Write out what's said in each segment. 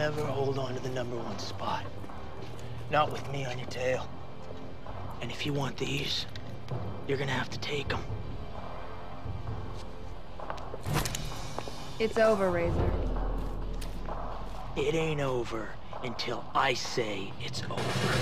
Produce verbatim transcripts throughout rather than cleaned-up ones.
never hold on to the number one spot. Not with me on your tail. And if you want these, you're gonna have to take them. It's over, Razor. It ain't over until I say it's over.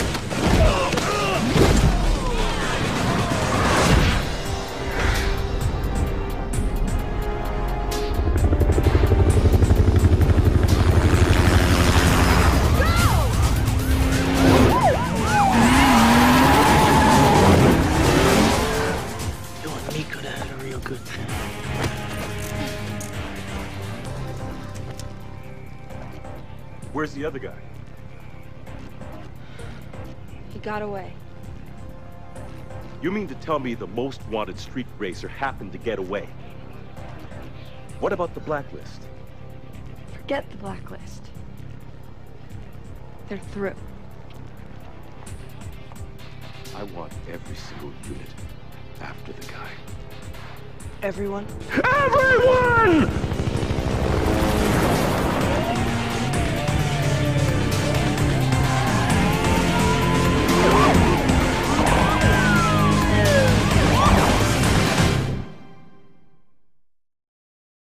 Where's the other guy? He got away. You mean to tell me the most wanted street racer happened to get away? What about the blacklist? Forget the blacklist. They're through. I want every single unit after the guy. Everyone? Everyone!